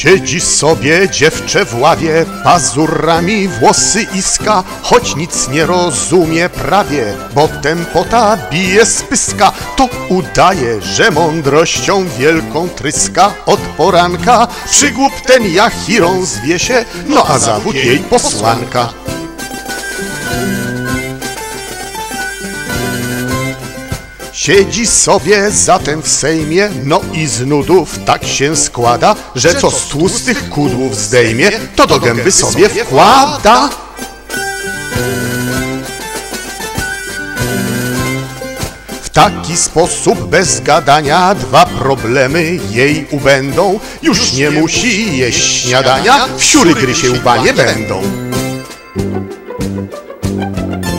Siedzi sobie dziewczę w ławie, pazurami włosy iska, choć nic nie rozumie prawie, bo tempota bije z pyska. To udaje, że mądrością wielką tryska od poranka. Przygłup ten Jachirą zwie się, no a zawód jej posłanka. Siedzi sobie zatem w Sejmie, no i z nudów tak się składa, że co z tłustych kudłów zdejmie, to do gęby sobie wkłada. W taki sposób bez gadania dwa problemy jej ubędą. Już nie musi jeść śniadania, w siury gry się łba nie będą.